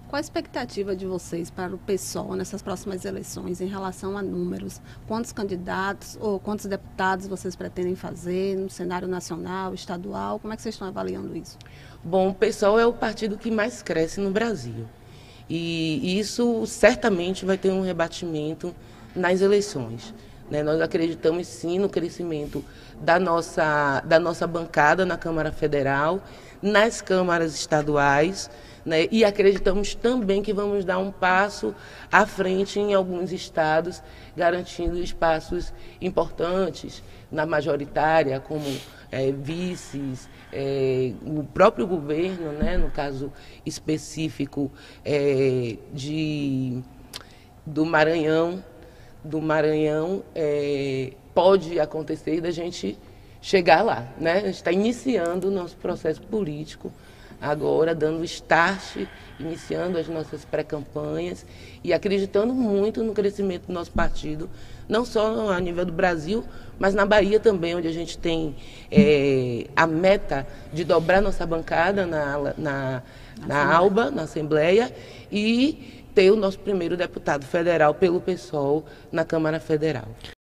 Qual a expectativa de vocês para o PSOL nessas próximas eleições em relação a números? Quantos candidatos ou quantos deputados vocês pretendem fazer no cenário nacional, estadual? Como é que vocês estão avaliando isso? Bom, o PSOL é o partido que mais cresce no Brasil. E isso certamente vai ter um rebatimento nas eleições. Né? Nós acreditamos sim no crescimento da nossa bancada na Câmara Federal, nas câmaras estaduais, né? E acreditamos também que vamos dar um passo à frente em alguns estados, garantindo espaços importantes na majoritária, como vices, o próprio governo, né? No caso específico do Maranhão. Pode acontecer da gente chegar lá, né? A gente está iniciando o nosso processo político agora, dando start, iniciando as nossas pré-campanhas e acreditando muito no crescimento do nosso partido, não só a nível do Brasil, mas na Bahia também, onde a gente tem a meta de dobrar nossa bancada na ALBA, na Assembleia, e ter o nosso primeiro deputado federal pelo PSOL na Câmara Federal.